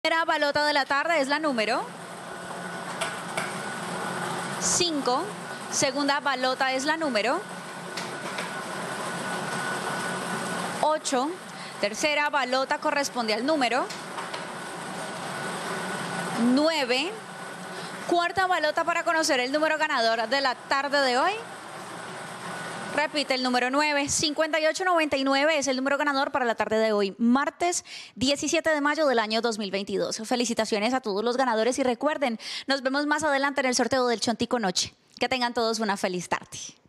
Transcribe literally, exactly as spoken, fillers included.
Primera balota de la tarde es la número cinco. Segunda balota es la número ocho. Tercera balota corresponde al número nueve. Cuarta balota para conocer el número ganador de la tarde de hoy. Repite el número nueve, cincuenta y ocho noventa y nueve es el número ganador para la tarde de hoy, martes diecisiete de mayo del año dos mil veintidós. Felicitaciones a todos los ganadores y recuerden, nos vemos más adelante en el sorteo del Chontico Noche. Que tengan todos una feliz tarde.